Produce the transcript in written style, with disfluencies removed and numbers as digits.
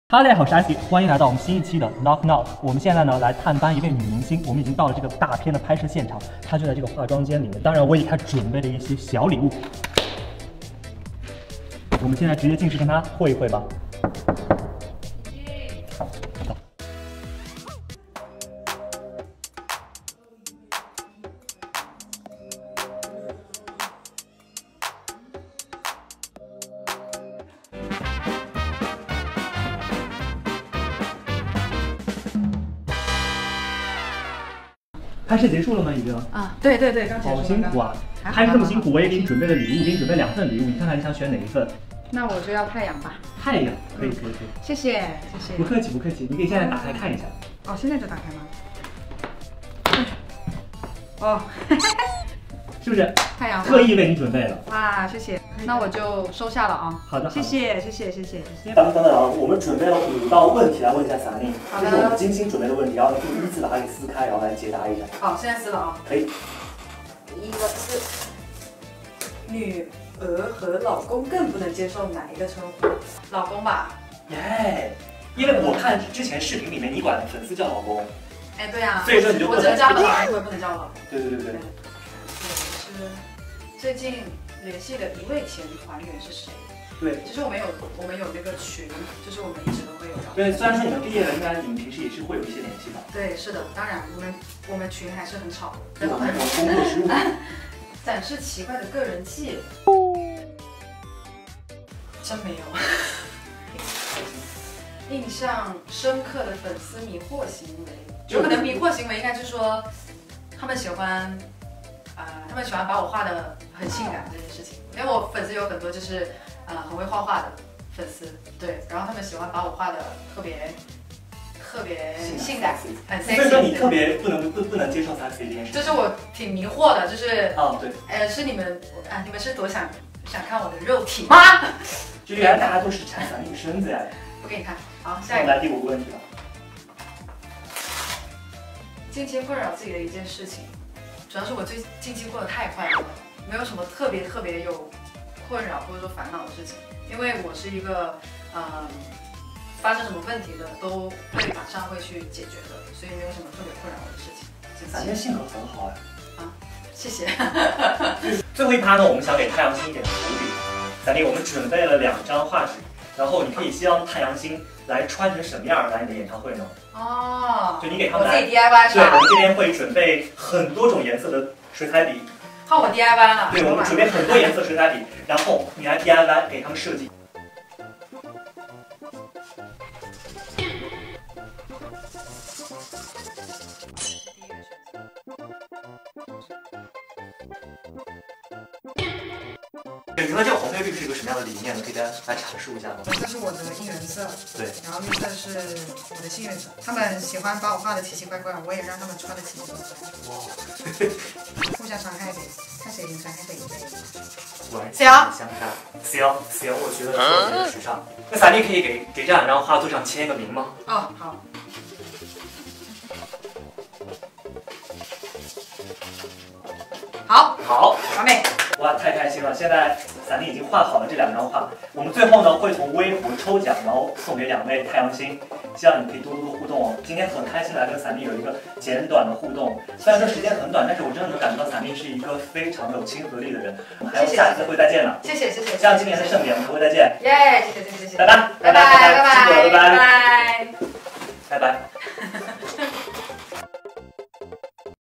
哈喽，大家好，我是 IC， 欢迎来到我们新一期的 Knock Knock。我们现在呢来探班一位女明星，我们已经到了这个大片的拍摄现场，她就在这个化妆间里面。当然，我也给她准备了一些小礼物。我们现在直接进去跟她会一会吧。拍摄结束了吗？已经啊，对，刚结束。 好辛苦啊！拍摄这么辛苦，我也给你准备了礼物，给你准备2份礼物，你看看你想选哪一份？ 那我就要太阳吧。太阳可以。 谢谢。 不客气，你可以现在打开看一下。 哦，现在就打开吗？哦， 是不是？ 太阳特意为你准备了。 啊，谢谢。那我就收下了啊。 好的， 谢谢。 等等啊，我们准备了5道问题来问一下Sunny，这是我们精心准备的问题，然后你可以依次把它给撕开，然后来解答一下。 好，现在撕了啊。 可以。 第一个是女儿和老公更不能接受哪一个称呼？老公吧。 耶，因为我看之前视频里面你管粉丝叫老公。 哎，对啊。 所以说你就我只能叫老公，我也不能叫老公。 对。 是最近联系的一位前团员是谁？ 对， 其实我们有那个群，就是我们一直都会有聊。 对，虽然说你们毕业了，应该你们平时也是会有一些联系吧？ 对，是的，当然我们群还是很吵的。 对，我们有工作失误。 展示奇怪的个人技，真没有。印象深刻的粉丝迷惑行为，有可能迷惑行为应该就是说，他们喜欢把我画的很性感这件事情，因为我粉丝有很多就是很会画画的粉丝，对，然后他们喜欢把我画的特别性感，很 sexy。 所以说你特别不能接受3C 这件事。 就是我挺迷惑的，就是对， 是你们是多想看我的肉体吗？ 就原来大家都是馋Sunny的身子呀。 不给你看，好，下一个。 来第5个问题了。 近期困扰自己的一件事情，主要是我近期过得太快乐了，没有什么特别有困扰或者说烦恼的事情，因为我是一个发生什么问题的都会马上会去解决的，所以没有什么特别困扰我的事情。 Sunny性格很好啊，谢谢。 最后一趴呢，我们想给太阳星一点福利。Sunny，我们准备了2张画纸，然后你可以希望太阳星来穿成什么样来你的演唱会呢？ 哦， 就你给他们来，我自己 DIY 是吧？ 对，我们这边会准备很多种颜色的水彩笔。 换我 DIY 了。 对，我们准备很多颜色水彩笔，然后你来 DIY 给他们设计。你说这个红配绿是一个什么样的理念呢？可以大家来阐述一下吗？ 这是我的应援色， 对， 然后绿色是我的幸运色。他们喜欢把我画的奇奇怪怪，我也让他们穿的奇奇怪怪。哇，互相伤害呗，看谁能伤害谁一辈子。 行，我觉得特别时尚。那Sunny可以给这2张画作上签一个名吗？ 哦，好。好，完美。 哇，太开心了！现在Sunny已经画好了这2张画，我们最后呢会从微博抽奖，然后送给2位太阳星，希望你可以多互动哦。今天很开心来跟Sunny有一个简短的互动，虽然说时间很短，但是我真的能感觉到Sunny是一个非常有亲和力的人。我们还有下次会再见了， 谢谢。 希望今年的盛典我们会再见。 耶，谢谢。 拜拜。